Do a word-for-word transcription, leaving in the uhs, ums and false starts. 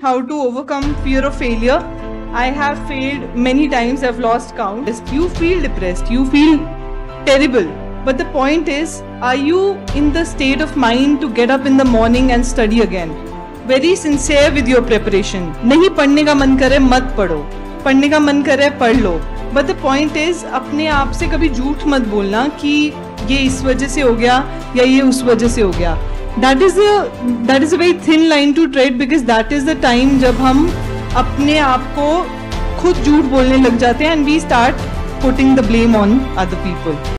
how to overcome fear of failure. I have failed many times, I've lost count. You feel depressed, you feel terrible. But the point is, are you in the state of mind to get up in the morning and study again? Very sincere with your preparation. नहीं पढ़ने का मन करे मत पढ़ो, पढ़ने का मन करे पढ़ लो. But the point is, अपने आप से कभी झूठ मत बोलना कि ये इस वजह से हो गया या ये उस वजह से हो गया. That is a that is a very thin line to tread, because that is the time जब हम अपने आप को खुद झूठ बोलने लग जाते हैं and we start putting the blame on other people.